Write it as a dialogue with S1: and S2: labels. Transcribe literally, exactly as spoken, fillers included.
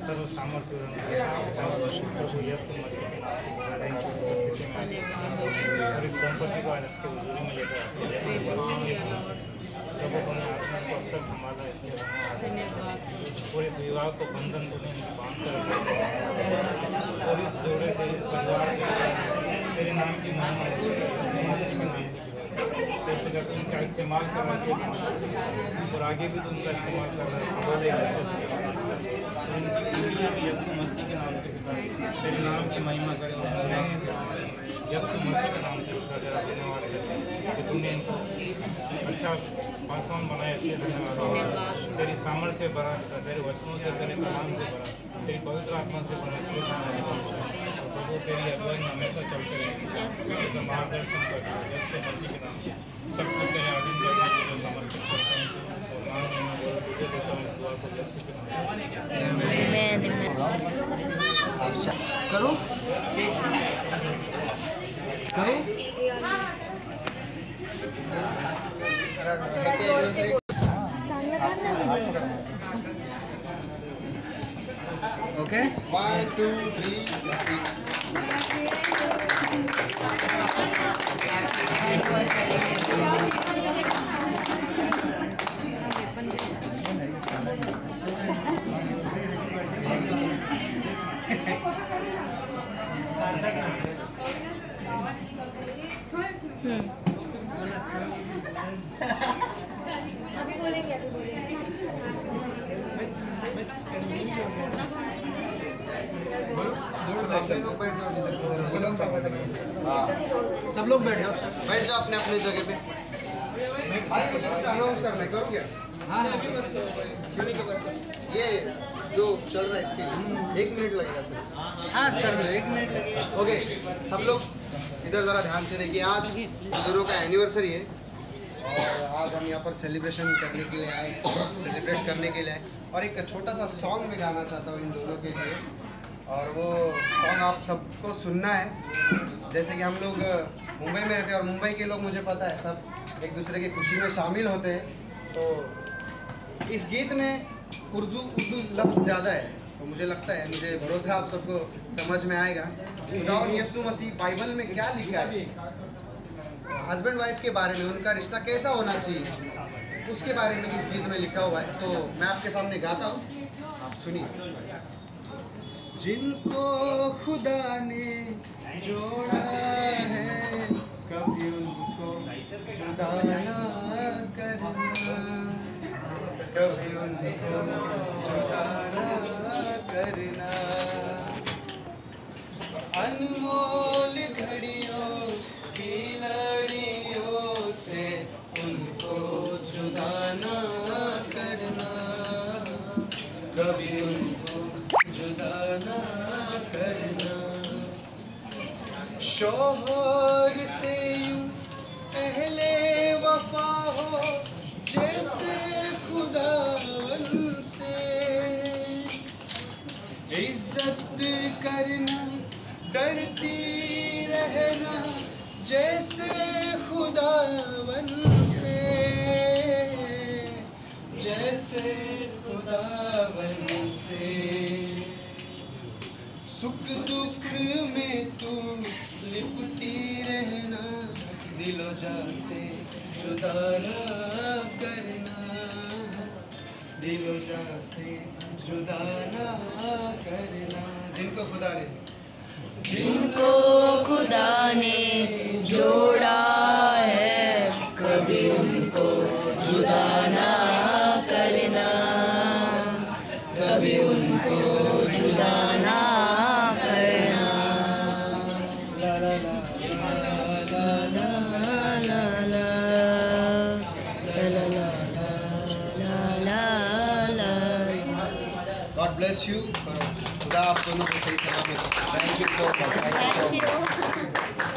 S1: सर्व सामर्थ्य प्रभु यीशु मसीह के नाम से और इस दंपति को आज आपके हुजूरी में लेकर आते हैं। प्रभु उन्हें आत्मा को अब तक संभाला इसलिए और इस विवाह को बंधन को नहीं बांध कर और इस जोड़े से इस परिवार से तेरे नाम की महिमा मसीह के नाम से तेरे उनका इस्तेमाल करना चाहिए और आगे भी तो उनका इस्तेमाल करना संभालेगा। उनकी बीवियाँ भी यीशु मसीह के नाम से पिता तेरे नाम की महिमा करें। यीशु मसीह के नाम से पिता तेरा धन्यवाद है कि तुमने इनको अच्छा पासवान बनाया। इसलिए धन्यवाद। तेरी सामर्थ्य बढ़ा, तेरे वचनों से, तेरे कलाम से बढ़ा, तेरी पवित्र आत्मा से बढ़ा। प्रभु तेरी अगुवाई में हमेशा चलते रहेंगे। तो मार्गदर्शन कर यीशु मसीह के नाम से सब कुछ तेरे आधीन करने के लिए समर्पित करता हूँ और नाम में मैं तुझे देता हूँ दुआ को यीशु के नाम से।
S2: करो करो ओके
S3: वन टू थ्री
S4: अभी बोलेंगे अभी बोलेंगे
S3: सब लोग बैठ जाओ जिधर
S2: सब लोग बैठ जाओ
S3: बैठ जाओ अपने अपने जगह पे। भाई कुछ अनाउंस करना है, करो क्या?
S2: हाँ
S3: ये जो चल रहा है इसके लिए एक मिनट लगेगा सर।
S2: हाँ कर लो, एक मिनट लगेगा।
S3: ओके सब लोग इधर ज़रा ध्यान से देखिए। आज इन दोनों का एनिवर्सरी है और आज हम यहाँ पर सेलिब्रेशन करने के लिए आए, सेलिब्रेट करने के लिए आए और एक छोटा सा सॉन्ग मैं गाना चाहता हूँ इन दोनों के लिए और वो सॉन्ग आप सबको सुनना है। जैसे कि हम लोग मुंबई में रहते हैं और मुंबई के लोग मुझे पता है सब एक दूसरे की खुशी में शामिल होते हैं, तो इस गीत में उर्दू उर्दू लफ्ज़ ज़्यादा है तो मुझे लगता है, मुझे भरोसा आप सबको समझ में आएगा। खुदा और यीशु मसीह बाइबल में क्या लिखा है, हस्बैंड वाइफ के बारे में, उनका रिश्ता कैसा होना चाहिए उसके बारे में इस गीत में लिखा हुआ है। तो मैं आपके सामने गाता हूँ, आप सुनिए। जिनको खुदा ने जोड़ा है कभी उनको जुदा ना करना, कभी उनको जुदा ना करना। अनमोल घड़ियों की लड़ियों से उनको जुदा ना करना, कभी उनको जुदा ना करना। शोहर से यूं पहले वफा हो जैसे खुदावन से, इज्जत करना डरती रहना जैसे खुदावन से, जैसे खुदावन से। सुख दुख में तू लिपटी रहना, दिलो जा से जुदा ना करना, दिलो जा से जुदा ना करना। जिनको खुदा ने
S5: जिनको खुदा ने जोड़ा है कभी उनको जुदा ना करना, कभी उनको जुदा ना करना।
S3: ला ला ला ला ला ला ला God bless you. खुदा आप दोनों को सही सलामत। Thank you so much. Thank you so much.